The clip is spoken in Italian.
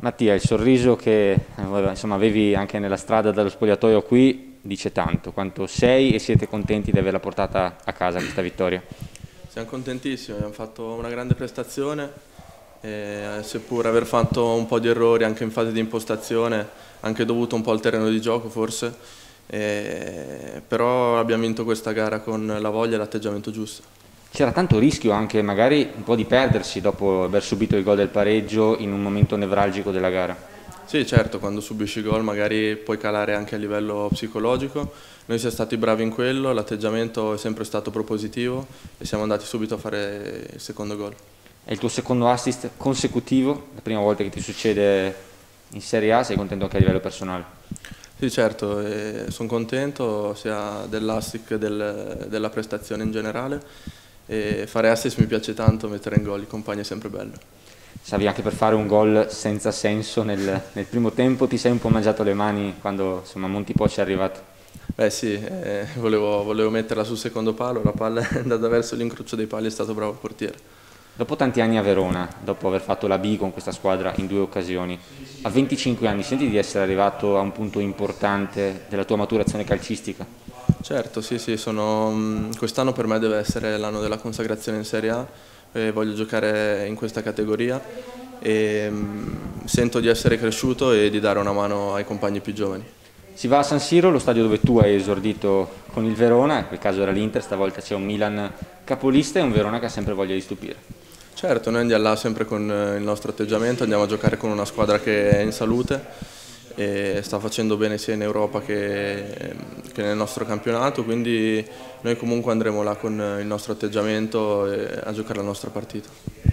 Mattia, il sorriso che insomma, avevi anche nella strada dallo spogliatoio qui dice tanto. Quanto sei e siete contenti di averla portata a casa questa vittoria? Siamo contentissimi, abbiamo fatto una grande prestazione, seppur aver fatto un po' di errori anche in fase di impostazione, anche dovuto un po' al terreno di gioco forse, però abbiamo vinto questa gara con la voglia e l'atteggiamento giusto. C'era tanto rischio anche magari un po' di perdersi dopo aver subito il gol del pareggio in un momento nevralgico della gara. Sì, certo, quando subisci gol magari puoi calare anche a livello psicologico, noi siamo stati bravi in quello, l'atteggiamento è sempre stato propositivo e siamo andati subito a fare il secondo gol. È il tuo secondo assist consecutivo, la prima volta che ti succede in Serie A, sei contento anche a livello personale? Sì, certo, sono contento sia dell'assist che della prestazione in generale e fare assist mi piace tanto, mettere in gol i compagni è sempre bello. Stavi anche per fare un gol senza senso nel primo tempo, ti sei un po' mangiato le mani quando insomma, Montipò ci è arrivato? Beh sì, volevo metterla sul secondo palo, la palla è andata verso l'incrocio dei pali, è stato bravo il portiere. Dopo tanti anni a Verona, dopo aver fatto la B con questa squadra in 2 occasioni, a 25 anni senti di essere arrivato a un punto importante della tua maturazione calcistica? Certo, sì, sì, quest'anno per me deve essere l'anno della consacrazione in Serie A, voglio giocare in questa categoria e sento di essere cresciuto e di dare una mano ai compagni più giovani. Si va a San Siro, lo stadio dove tu hai esordito con il Verona, in quel caso era l'Inter, stavolta c'è un Milan capolista e un Verona che ha sempre voglia di stupire. Certo, noi andiamo là sempre con il nostro atteggiamento, andiamo a giocare con una squadra che è in salute e sta facendo bene sia in Europa che nel nostro campionato, quindi noi comunque andremo là con il nostro atteggiamento a giocare la nostra partita.